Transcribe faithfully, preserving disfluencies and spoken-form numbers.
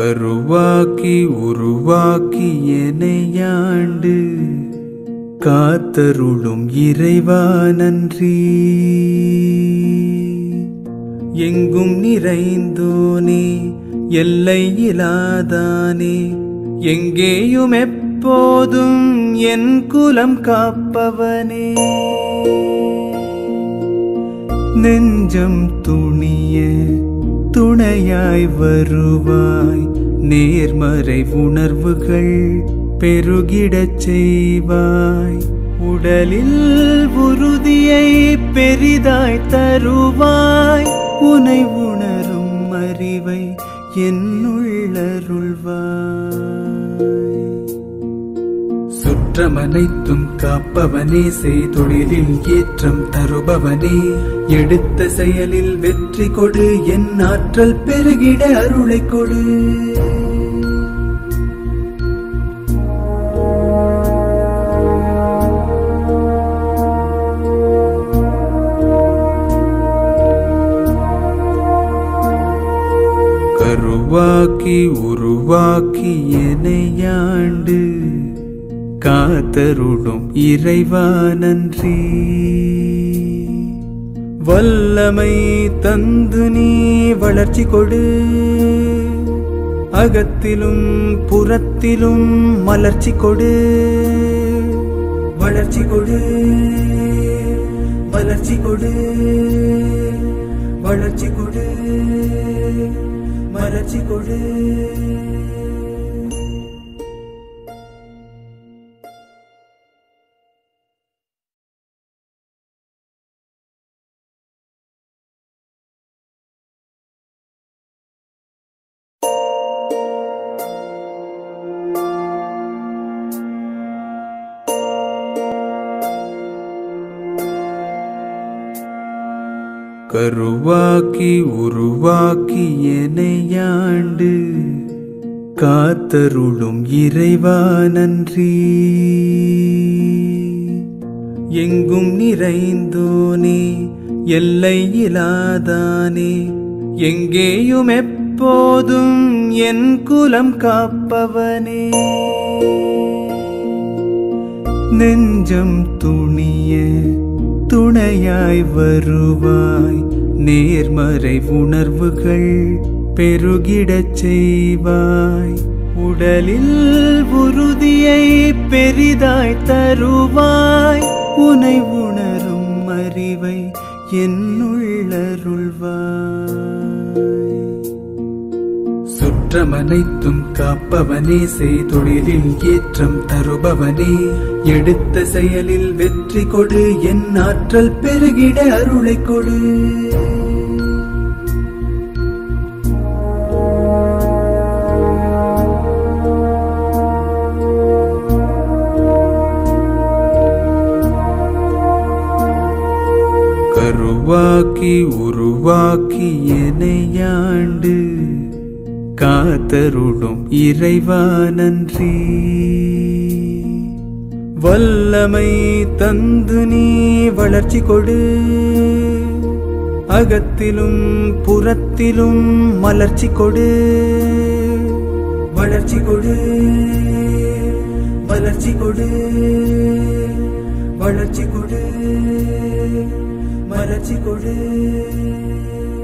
கருவாக்கி உருவாக்கி எனையாண்டு காத்தருளும் இறைவா நன்றி. எங்கும் நிறைந்தோனே எல்லையிலாதானே எங்கேயும் எப்போதும் என் குலம் காப்பவனே. நெஞ்சம் துணிய துணையாய் வருவாய், நேர்மறை உணர்வுகள் பெருகிடச் செய்வாய். உடலில் உறுதியை பெரிதாய் தருவாய், உனை உணரும் அறிவை என்னுள்ளருள்வாய். சுற்றமனைத்தும் காப்பவனே, செய்தொழிலில் ஏற்றம் தருபவனே, எடுத்த செயலில் வெற்றி கொடு, என் ஆற்றல் பெருகிட அருளை கொடு. கருவாக்கி உருவாக்கி எனையாண்டு காத்தருளும் இறைவா நன்றி. வல்லமை தந்து நீ வளர்ச்சி கொடு, அகத்திலும் புறத்திலும் மலர்ச்சி கொடு. வளர்ச்சி கொடு, வளர்ச்சி கொடு, வளர்ச்சி கொடு, மலர்ச்சி கொடு. கருவாக்கி உருவாக்கி எனையாண்டு காத்தருளும் இறைவா நன்றி. எங்கும் நிறைந்தோனே எல்லையிலாதானே எங்கேயும் எப்போதும் என் குலம் காப்பவனே. நெஞ்சம் துணிய துணையாய் வருவாய், நேர்மறை உணர்வுகள் பெருகிடச் செய்வாய். உடலில் உறுதியை பெரிதாய் தருவாய், உனை உணரும் அறிவை என்னுள்ளருள்வாய். சுற்றமனைத்தும் காப்பவனே, செய்தொழிலில் ஏற்றம் தருபவனே, எடுத்த செயலில் வெற்றி கொடு, என் ஆற்றல் பெருகிட அருளை கொடு. கருவாக்கி உருவாக்கி எனையாண்டு காத்தருளும் இறைவா நன்றி. வல்லமை தந்து நீ வளர்ச்சி கொடு, அகத்திலும் புறத்திலும் மலர்ச்சி கொடு. வளர்ச்சி கொடு, வளர்ச்சி கொடு, வளர்ச்சி கொடு, மலர்ச்சி கொடு.